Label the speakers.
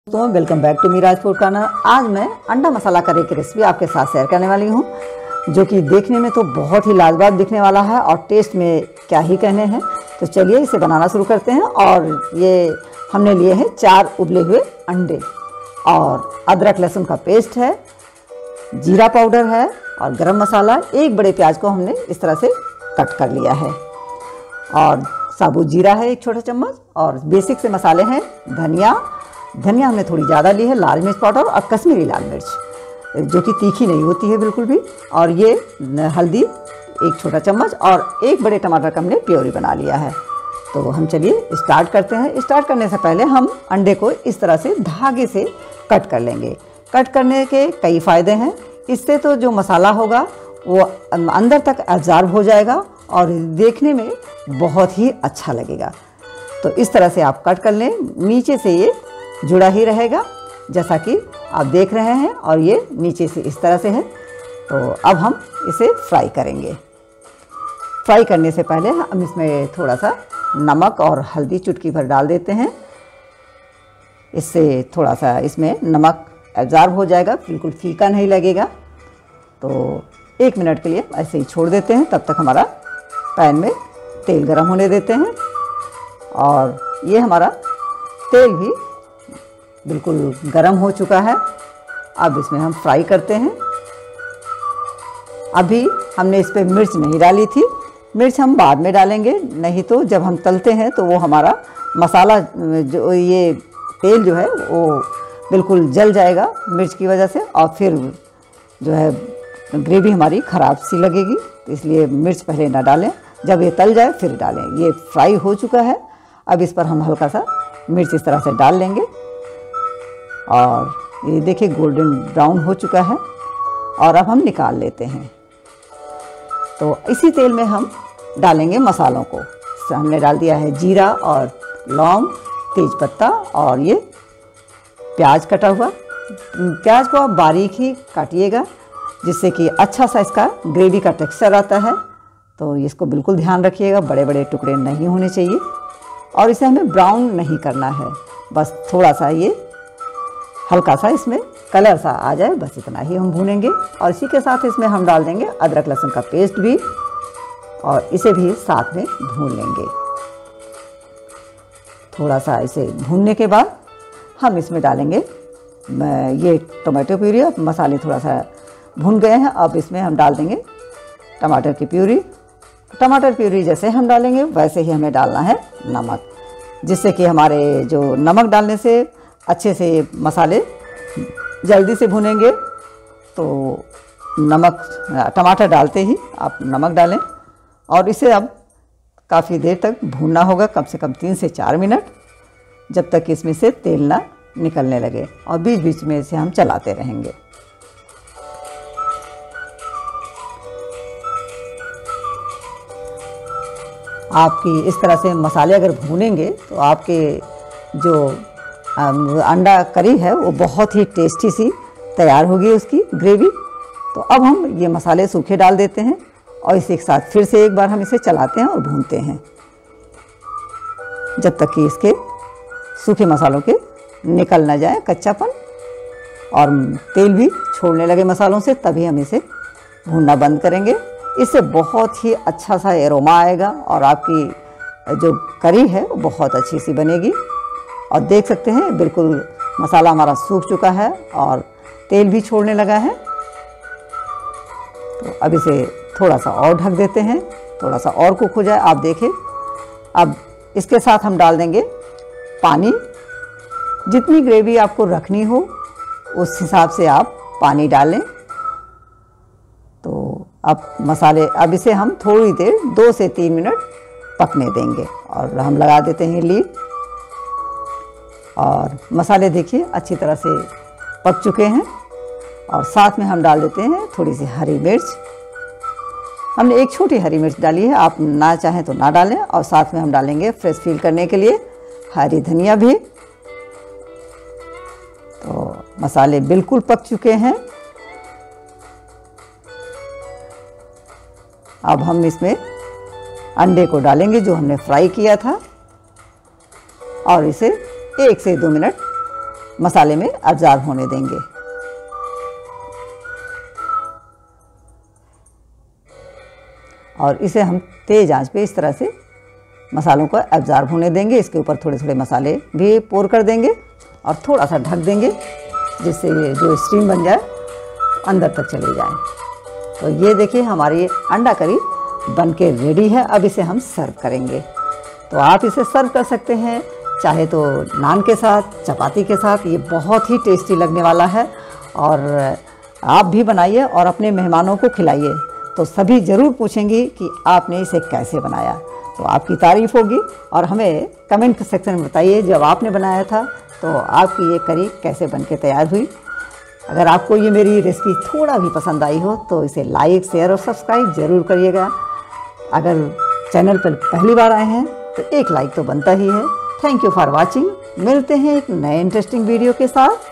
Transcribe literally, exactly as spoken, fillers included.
Speaker 1: दोस्तों welcome back to Miraj food corner. आज मैं अंडा मसाला करी की रेसिपी आपके साथ शेयर करने वाली हूँ, जो कि देखने में तो बहुत ही लाजवाब दिखने वाला है और टेस्ट में क्या ही कहने हैं। तो चलिए इसे बनाना शुरू करते हैं। और ये हमने लिए हैं चार उबले हुए अंडे और अदरक लहसुन का पेस्ट है, जीरा पाउडर है और गरम मसाला। एक बड़े प्याज को हमने इस तरह से कट कर लिया है और साबुत जीरा है एक छोटा चम्मच। और बेसिक से मसाले हैं धनिया धनिया हमने थोड़ी ज़्यादा ली है, लाल मिर्च पाउडर और कश्मीरी लाल मिर्च जो कि तीखी नहीं होती है बिल्कुल भी। और ये हल्दी एक छोटा चम्मच और एक बड़े टमाटर का हमने प्योरी बना लिया है। तो हम चलिए स्टार्ट करते हैं। स्टार्ट करने से पहले हम अंडे को इस तरह से धागे से कट कर लेंगे। कट करने के कई फ़ायदे हैं। इससे तो जो मसाला होगा वो अंदर तक एब्जॉर्ब हो जाएगा और देखने में बहुत ही अच्छा लगेगा। तो इस तरह से आप कट कर लें, नीचे से ये जुड़ा ही रहेगा जैसा कि आप देख रहे हैं और ये नीचे से इस तरह से है। तो अब हम इसे फ्राई करेंगे। फ्राई करने से पहले हम इसमें थोड़ा सा नमक और हल्दी चुटकी भर डाल देते हैं। इससे थोड़ा सा इसमें नमक एब्जॉर्ब हो जाएगा, बिल्कुल फीका नहीं लगेगा। तो एक मिनट के लिए ऐसे ही छोड़ देते हैं। तब तक हमारा पैन में तेल गरम होने देते हैं। और ये हमारा तेल भी बिल्कुल गरम हो चुका है। अब इसमें हम फ्राई करते हैं। अभी हमने इस पर मिर्च नहीं डाली थी, मिर्च हम बाद में डालेंगे, नहीं तो जब हम तलते हैं तो वो हमारा मसाला जो ये तेल जो है वो बिल्कुल जल जाएगा मिर्च की वजह से, और फिर जो है ग्रेवी हमारी ख़राब सी लगेगी। तो इसलिए मिर्च पहले ना डालें, जब ये तल जाए फिर डालें। ये फ्राई हो चुका है। अब इस पर हम हल्का सा मिर्च इस तरह से डाल लेंगे और ये देखिए गोल्डन ब्राउन हो चुका है। और अब हम निकाल लेते हैं। तो इसी तेल में हम डालेंगे मसालों को। हमने डाल दिया है जीरा और लौंग, तेज़पत्ता और ये प्याज कटा हुआ। प्याज को आप बारीक ही काटिएगा जिससे कि अच्छा सा इसका ग्रेवी का टेक्सचर आता है। तो इसको बिल्कुल ध्यान रखिएगा, बड़े बड़े टुकड़े नहीं होने चाहिए। और इसे हमें ब्राउन नहीं करना है, बस थोड़ा सा ये हल्का सा इसमें कलर सा आ जाए, बस इतना ही हम भूनेंगे। और इसी के साथ इसमें हम डाल देंगे अदरक लहसुन का पेस्ट भी, और इसे भी साथ में भून लेंगे। थोड़ा सा इसे भूनने के बाद हम इसमें डालेंगे ये टमाटो प्यूरी। अब मसाले थोड़ा सा भून गए हैं, अब इसमें हम डाल देंगे टमाटर की प्यूरी। टमाटर प्यूरी जैसे हम डालेंगे वैसे ही हमें डालना है नमक, जिससे कि हमारे जो नमक डालने से अच्छे से मसाले जल्दी से भुनेंगे। तो नमक टमाटर डालते ही आप नमक डालें और इसे अब काफ़ी देर तक भूनना होगा, कम से कम तीन से चार मिनट, जब तक इसमें से तेल ना निकलने लगे। और बीच बीच में इसे हम चलाते रहेंगे। आपकी इस तरह से मसाले अगर भूनेंगे तो आपके जो अंडा करी है वो बहुत ही टेस्टी सी तैयार होगी उसकी ग्रेवी। तो अब हम ये मसाले सूखे डाल देते हैं और इसे एक साथ फिर से एक बार हम इसे चलाते हैं और भूनते हैं जब तक कि इसके सूखे मसालों के निकल ना जाए कच्चापन और तेल भी छोड़ने लगे मसालों से, तभी हम इसे भूनना बंद करेंगे। इससे बहुत ही अच्छा सा एरोमा आएगा और आपकी जो करी है वो बहुत अच्छी सी बनेगी। और देख सकते हैं बिल्कुल मसाला हमारा सूख चुका है और तेल भी छोड़ने लगा है। तो अब इसे थोड़ा सा और ढक देते हैं, थोड़ा सा और कुक हो जाए। आप देखें, अब इसके साथ हम डाल देंगे पानी। जितनी ग्रेवी आपको रखनी हो उस हिसाब से आप पानी डालें। तो अब मसाले अब इसे हम थोड़ी देर दो से तीन मिनट पकने देंगे और हम लगा देते हैं लीड। और मसाले देखिए अच्छी तरह से पक चुके हैं। और साथ में हम डाल देते हैं थोड़ी सी हरी मिर्च। हमने एक छोटी हरी मिर्च डाली है, आप ना चाहें तो ना डालें। और साथ में हम डालेंगे फ्रेश फील करने के लिए हरी धनिया भी। तो मसाले बिल्कुल पक चुके हैं। अब हम इसमें अंडे को डालेंगे जो हमने फ्राई किया था और इसे एक से दो मिनट मसाले में अब्जॉर्ब होने देंगे। और इसे हम तेज़ आंच पे इस तरह से मसालों को अब्जॉर्ब होने देंगे। इसके ऊपर थोड़े थोड़े मसाले भी पोर कर देंगे और थोड़ा सा ढक देंगे, जिससे जो स्टीम बन जाए अंदर तक चले जाए। तो ये देखिए हमारी अंडा करी बनके रेडी है। अब इसे हम सर्व करेंगे। तो आप इसे सर्व कर सकते हैं, चाहे तो नान के साथ, चपाती के साथ। ये बहुत ही टेस्टी लगने वाला है और आप भी बनाइए और अपने मेहमानों को खिलाइए, तो सभी ज़रूर पूछेंगी कि आपने इसे कैसे बनाया। तो आपकी तारीफ़ होगी और हमें कमेंट सेक्शन में बताइए जब आपने बनाया था तो आपकी ये करी कैसे बनके तैयार हुई। अगर आपको ये मेरी रेसिपी थोड़ा भी पसंद आई हो तो इसे लाइक, शेयर और सब्सक्राइब ज़रूर करिएगा। अगर चैनल पर पहली बार आए हैं तो एक लाइक तो बनता ही है। Thank you for watching. मिलते हैं एक नए इंटरेस्टिंग वीडियो के साथ।